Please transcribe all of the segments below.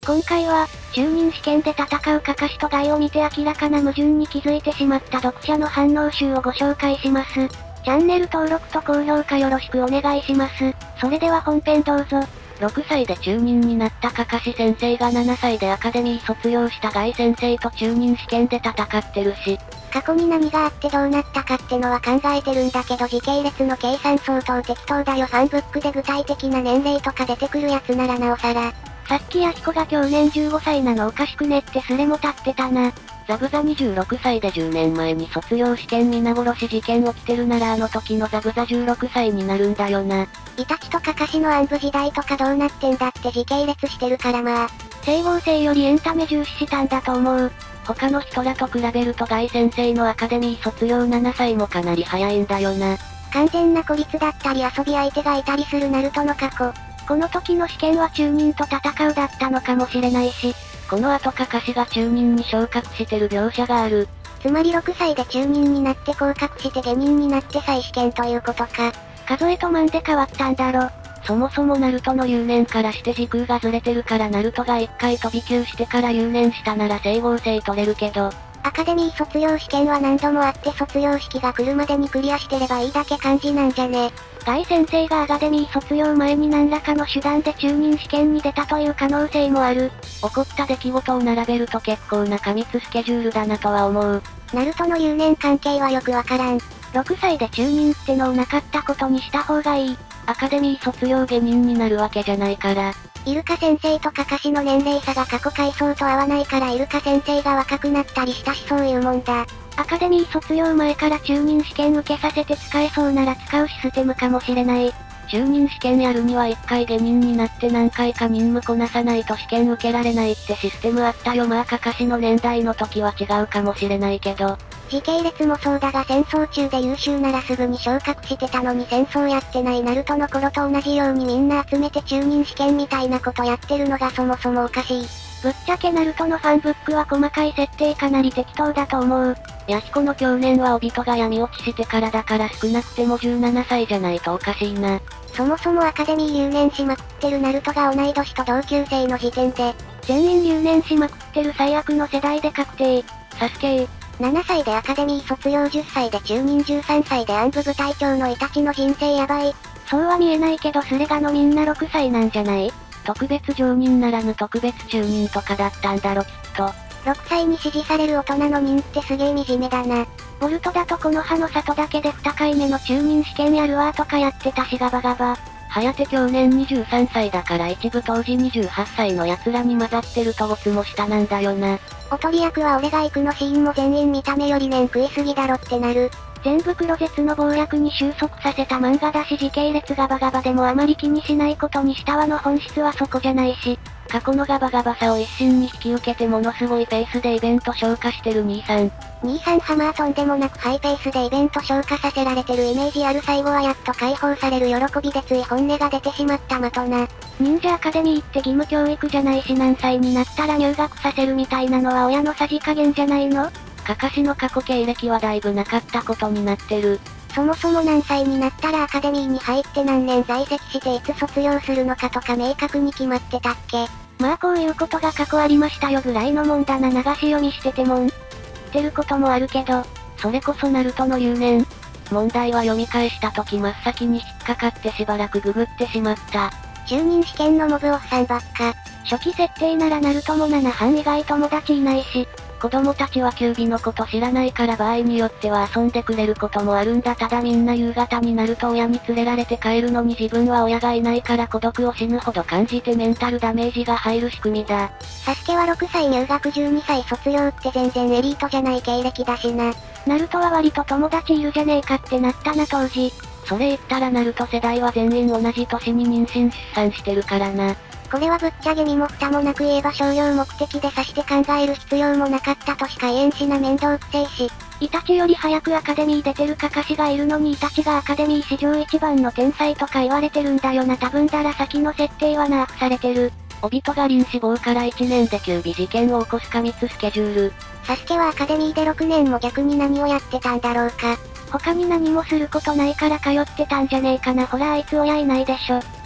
今回は、中忍試験で戦うカカシとガイを見て明らかな矛盾に気づいてしまった読者の反応集をご紹介します。チャンネル登録と高評価よろしくお願いします。それでは本編どうぞ。6歳で中忍になったカカシ先生が7歳でアカデミー卒業したガイ先生と中忍試験で戦ってるし。 過去に何があってどうなったかってのは考えてるんだけど時系列の計算相当適当だよ。ファンブックで具体的な年齢とか出てくるやつならなおさら。 さっきヤヒコが去年15歳なのおかしくねってスレも立ってたな。 ザグザ26歳で10年前に卒業試験皆殺し事件起きてるならあの時のザグザ16歳になるんだよな。 イタチとカカシの暗部時代とかどうなってんだって時系列してるからまあ。 整合性よりエンタメ重視したんだと思う。 他の人らと比べるとガイ先生のアカデミー卒業7歳もかなり早いんだよな。 完全な孤立だったり遊び相手がいたりするナルトの過去。 この時の試験は中忍と戦うだったのかもしれないし、 この後カカシが中忍に昇格してる描写がある。 つまり6歳で中忍になって降格して下忍になって再試験ということか。 数えとマンで変わったんだろ。 そもそもナルトの留年からして時空がずれてるからナルトが1回飛び級してから留年したなら整合性取れるけど。 アカデミー卒業試験は何度もあって卒業式が来るまでにクリアしてればいいだけ感じなんじゃね。 ガイ先生がアカデミー卒業前に何らかの手段で中忍試験に出たという可能性もある。 起こった出来事を並べると結構な過密スケジュールだなとは思う。 ナルトの留年関係はよくわからん。 6歳で中忍ってのをなかったことにした方がいい。 アカデミー卒業下忍になるわけじゃないから。 イルカ先生とカカシの年齢差が過去回想と合わないからイルカ先生が若くなったりしたしそういうもんだ。 アカデミー卒業前から中忍試験受けさせて使えそうなら使うシステムかもしれない。 中忍試験やるには1回下忍になって何回か任務こなさないと試験受けられないってシステムあったよ。まあカカシの年代の時は違うかもしれないけど。 時系列もそうだが戦争中で優秀ならすぐに昇格してたのに戦争やってないナルトの頃と同じようにみんな集めて中忍試験みたいなことやってるのがそもそもおかしい。 ぶっちゃけナルトのファンブックは細かい設定かなり適当だと思う。 ヤヒコの去年はオビトが闇落ちしてからだから少なくても17歳じゃないとおかしいな。 そもそもアカデミー留年しまくってるナルトが同い年と同級生の時点で、 全員留年しまくってる最悪の世代で確定。 サスケー。 7歳でアカデミー卒業10歳で中忍13歳で暗部部隊長のイタチの人生やばい。 そうは見えないけどスレガのみんな6歳なんじゃない？ 特別常任ならぬ特別中忍とかだったんだろきっと。 6歳に指示される大人の忍ってすげえ惨めだな。 ボルトだとこの葉の里だけで2回目の中忍試験やるわーとかやってたしガバガバ。 はやて去年23歳だから一部当時28歳の奴らに混ざってるとボツも下なんだよな。 おとり役は俺が行くのシーンも全員見た目より年食いすぎだろってなる。 全部クロゼツの謀略に収束させた漫画だし時系列ガバガバでもあまり気にしないことにしたわの本質はそこじゃないし。 過去のガバガバさを一身に引き受けてものすごいペースでイベント消化してる兄さん。 兄さんハマーとんでもなくハイペースでイベント消化させられてるイメージある。最後はやっと解放される喜びでつい本音が出てしまったまとな。 忍者アカデミーって義務教育じゃないし何歳になったら入学させるみたいなのは親のさじ加減じゃないの？ カカシの過去経歴はだいぶなかったことになってる。 そもそも何歳になったらアカデミーに入って何年在籍していつ卒業するのかとか明確に決まってたっけ？ まあこういうことが過去ありましたよぐらいのもんだな。流し読みしててもってることもあるけど、 それこそナルトの留年。問題は読み返した時真っ先に引っかかってしばらくググってしまった。 中忍試験のモブオフさんばっか。 初期設定ならナルトも7班以外友達いないし、 子供たちはキュービのこと知らないから場合によっては遊んでくれることもあるんだ。ただみんな夕方になると親に連れられて帰るのに自分は親がいないから孤独を死ぬほど感じてメンタルダメージが入る仕組みだ。 サスケは6歳入学12歳卒業って全然エリートじゃない経歴だしな。 ナルトは割と友達いるじゃねえかってなったな当時。 それ言ったらナルト世代は全員同じ年に妊娠出産してるからな。 これはぶっちゃけ身も蓋もなく言えば商業目的で指して考える必要もなかったとしか言えんしな。面倒くせえし。 イタチより早くアカデミー出てるカカシがいるのにイタチがアカデミー史上一番の天才とか言われてるんだよな。多分だら先の設定はナーフされてる。 オビトが臨死亡から1年で9尾事件を起こす過密スケジュール。 サスケはアカデミーで6年も逆に何をやってたんだろうか。 他に何もすることないから通ってたんじゃねえかな。ほらあいつ親いないでしょ。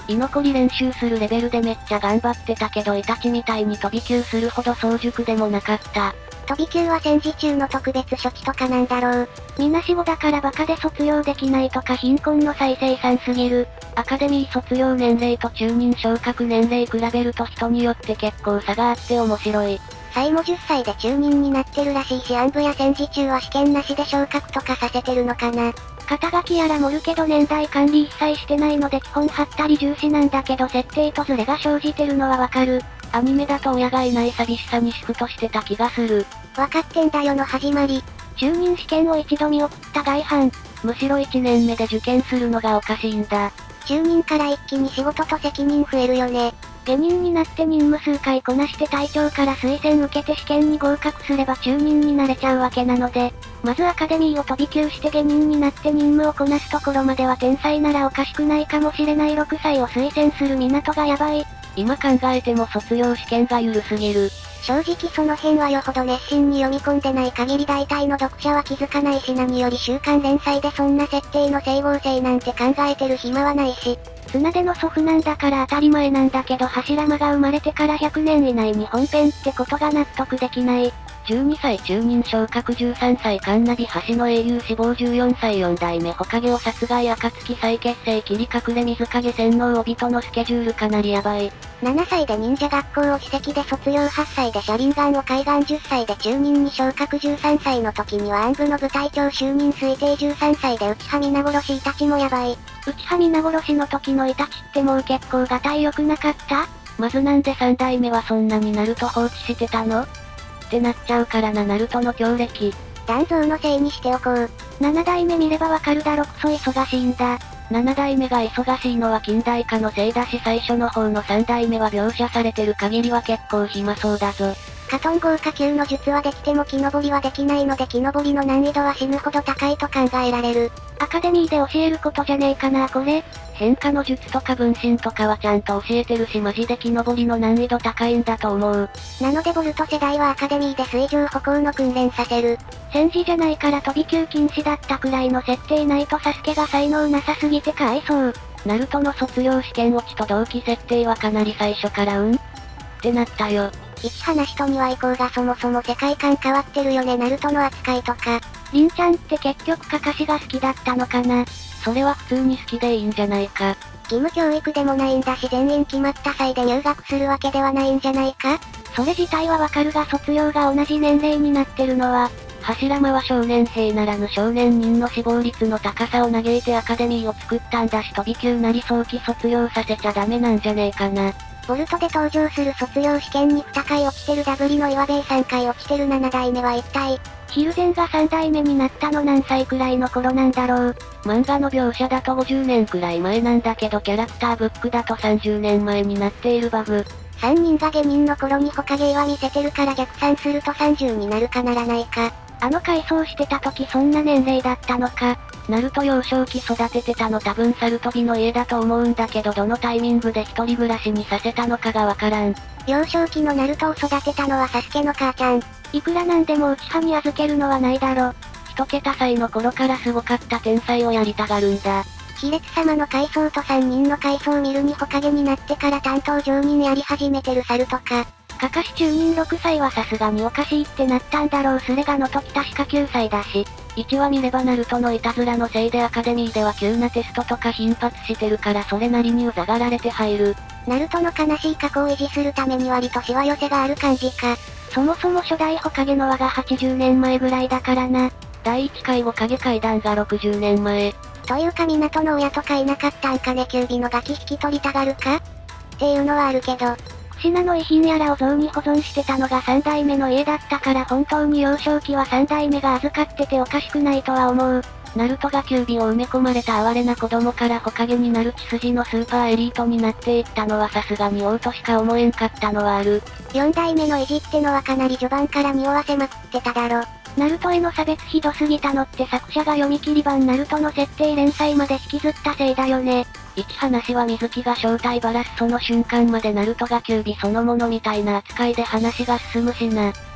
居残り練習するレベルでめっちゃ頑張ってたけどイタチみたいに飛び級するほど早熟でもなかった。 飛び級は戦時中の特別処置とかなんだろう。 みなしごだからバカで卒業できないとか貧困の再生産すぎる。 アカデミー卒業年齢と中任昇格年齢比べると人によって結構差があって面白い。 サイも10歳で中任になってるらしいし暗部や戦時中は試験なしで昇格とかさせてるのかな。 肩書きやら盛るけど年代管理一切してないので基本はったり重視なんだけど設定とズレが生じてるのはわかる。 アニメだと親がいない寂しさにシフトしてた気がする。 わかってんだよの始まり。 中任試験を一度見送った外犯。 むしろ1年目で受験するのがおかしいんだ。 中任から一気に仕事と責任増えるよね。 下任になって任務数回こなして隊長から推薦受けて試験に合格すれば中任になれちゃうわけなので、まずアカデミーを飛び級して下任になって任務をこなすところまでは天才ならおかしくないかもしれない6歳を推薦する港がやばい。 今考えても卒業試験が緩すぎる。 正直その辺はよほど熱心に読み込んでない限り大体の読者は気づかないし何より週刊連載でそんな設定の整合性なんて考えてる暇はないし。 綱手の祖父なんだから当たり前なんだけど柱間が生まれてから100年以内に本編ってことが納得できない。 12歳中任昇格13歳カンナビ橋の英雄死亡14歳4代目火影を殺害暁再結成切り隠れ水影洗脳帯人のスケジュールかなりやばい。 7歳で忍者学校を史跡で卒業8歳で車輪ガンを海岸10歳で中任に昇格13歳の時には暗部の部隊長就任推定13歳で内葉皆殺しイタチもやばい。 内葉皆殺しの時のイタチってもう結構がたい良くなかった？ まずなんで3代目はそんなにナルト放置してたの？ってなっちゃうからなナルトの強歴。 断蔵のせいにしておこう。 7代目見ればわかるだろクソ忙しいんだ。 7代目が忙しいのは近代化のせいだし最初の方の3代目は描写されてる限りは結構暇そうだぞ。 カトン豪華級の術はできても木登りはできないので木登りの難易度は死ぬほど高いと考えられる。 アカデミーで教えることじゃねえかなこれ。 変化の術とか分身とかはちゃんと教えてるしマジで木登りの難易度高いんだと思う。 なのでボルト世代はアカデミーで水上歩行の訓練させる。 戦時じゃないから飛び級禁止だったくらいの設定ないとサスケが才能なさすぎてかわいそう。 ナルトの卒業試験落ちと同期設定はかなり最初からってなったよ。 一話と二話以降がそもそも世界観変わってるよねナルトの扱いとか。 リンちゃんって結局カカシが好きだったのかな。 それは普通に好きでいいんじゃないか。 義務教育でもないんだし全員決まった際で入学するわけではないんじゃないか。 それ自体はわかるが卒業が同じ年齢になってるのは、 柱間は少年兵ならぬ少年人の死亡率の高さを嘆いてアカデミーを作ったんだし飛び級なり早期卒業させちゃダメなんじゃねえかな。 ボルトで登場する卒業試験に2回落ちてるダブリの岩兵衛3回落ちてる7代目は一体。 ヒルゼンが3代目になったの何歳くらいの頃なんだろう。 漫画の描写だと50年くらい前なんだけどキャラクターブックだと30年前になっているバグ。 3人が下任の頃に火影は見せてるから逆算すると30になるかならないか。 改装してた時そんな年齢だったのか。 ナルト幼少期育ててたの多分サルトビの家だと思うんだけどどのタイミングで一人暮らしにさせたのかがわからん。 幼少期のナルトを育てたのはサスケの母ちゃん。 いくらなんでも内派に預けるのはないだろ。 一桁歳の頃からすごかった天才をやりたがるんだ。 卑劣様の階層と3人の階層を見るに火影になってから担当常任やり始めてる猿とか。 カカシ中任6歳はさすがにおかしいってなったんだろう。スレガの時確か9歳だし。 1話見ればナルトのいたずらのせいでアカデミーでは急なテストとか頻発してるからそれなりにうざがられて入る。 ナルトの悲しい過去を維持するために割としわ寄せがある感じか。 そもそも初代火影の輪が80年前ぐらいだからな。 第1回火影階段が60年前。 というか港の親とかいなかったんかね。キュービのガキ引き取りたがるかっていうのはあるけど。 クシナの遺品やらを像に保存してたのが3代目の家だったから本当に幼少期は3代目が預かってておかしくないとは思う。 ナルトがキュービを埋め込まれた哀れな子供から火影になる血筋のスーパーエリートになっていったのはさすがに王としか思えんかったのはある。 4代目の意地ってのはかなり序盤から匂わせまくってただろ。 ナルトへの差別ひどすぎたのって作者が読み切り版ナルトの設定連載まで引きずったせいだよね。 1話は水木が正体ばらすその瞬間までナルトがキュービそのものみたいな扱いで話が進むしな。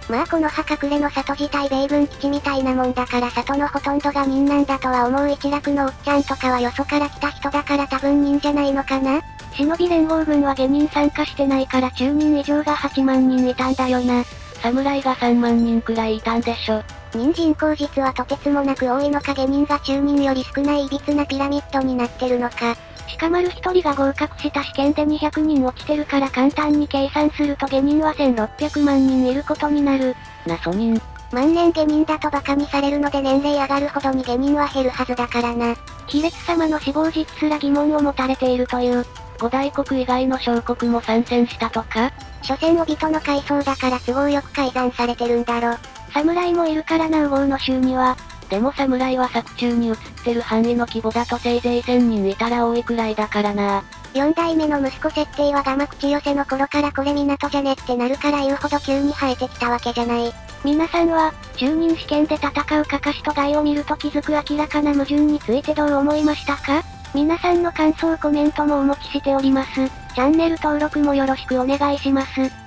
まあこの葉隠れの里自体米軍基地みたいなもんだから里のほとんどが民なんだとは思う一楽のおっちゃんとかはよそから来た人だから多分民じゃないのかな。 忍び連合軍は下人参加してないから中人以上が8万人いたんだよな。 侍が3万人くらいいたんでしょ。 人人口実はとてつもなく多いのか下人が中人より少ない歪なピラミッドになってるのか。 鹿丸1人が合格した試験で200人落ちてるから簡単に計算すると下人は1600万人いることになる。 ソ人。 万年下人だと馬鹿にされるので年齢上がるほどに下人は減るはずだからな。 卑劣様の死亡実すら疑問を持たれているという。 五大国以外の小国も参戦したとか？ 所詮お人の階層だから都合よく改ざんされてるんだろ。 侍もいるからな右往の州には。 でも侍は作中に映ってる範囲の規模だとせいぜい1000人いたら多いくらいだからな。 4代目の息子設定はガマ口寄せの頃からこれ港じゃねってなるから言うほど急に生えてきたわけじゃない。 皆さんは、中人試験で戦うカカシとガイを見ると気づく明らかな矛盾についてどう思いましたか？皆さんの感想コメントもお持ちしております。チャンネル登録もよろしくお願いします。